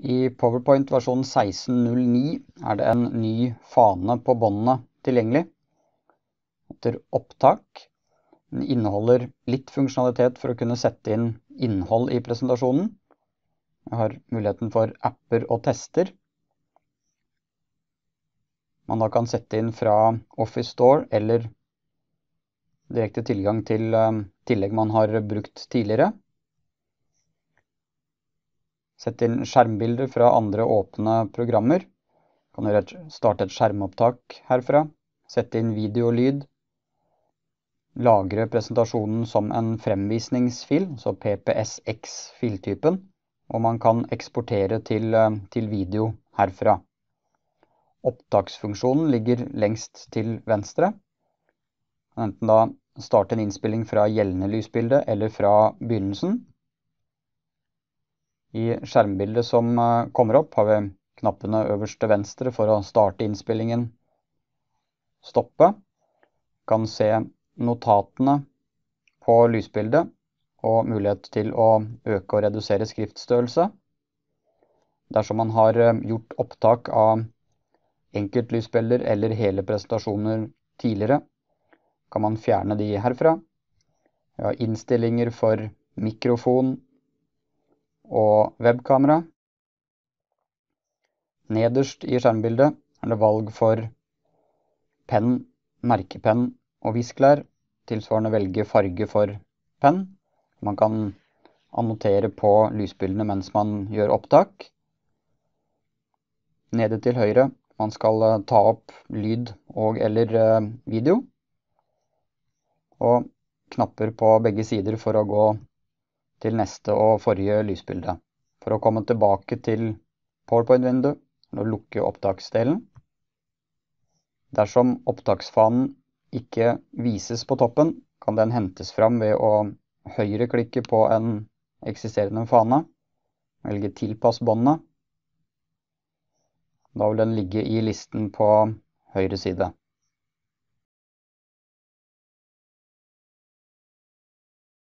I PowerPoint versjon 16.09 er det en ny fane på båndene tilgjengelig. Etter opptak. Den inneholder litt funksjonalitet for å kunne sette inn innhold i presentasjonen. Jeg har muligheten for apper og tester. Man da kan sette inn fra Office Store eller direkte tilgang til tillegg man har brukt tidligere. Sett inn skjermbilder fra andre åpne programmer. Kan starte et skjermopptak herfra. Sette inn video og lyd. Lagre presentasjonen som en fremvisningsfil, så PPSX-filtypen. Og man kan eksportere til video herfra. Opptaksfunksjonen ligger lengst til venstre. Enten da starte en innspilling fra gjeldende lysbilde eller fra begynnelsen. I skjermbildet som kommer opp har vi knappene øverst til venstre for å starte innspillingen, stoppe. Kan se notatene på lysbildet og mulighet til å øke og redusere skriftstørrelse. Dersom man har gjort opptak av enkeltlysbilder eller hele presentasjoner tidligere, kan man fjerne de herfra. Vi har innstillinger for mikrofon og webkamera. Nederst i skjermbildet er det valg for penn, merkepenn og viskelær. Tilsvarende velge farge for penn. Man kan annotere på lysbildene mens man gjør opptak. Nede til høyre, man skal ta opp lyd og eller video. Og knapper på begge sider for å gå til neste og forrige lysbilde. For å komme tilbake til PowerPoint-vindu og lukke opptaksdelen. Dersom opptaksfanen ikke vises på toppen, kan den hentes fram ved å høyreklikke på en eksisterende fane. Velge tilpass båndene. Da vil den ligge i listen på høyre side.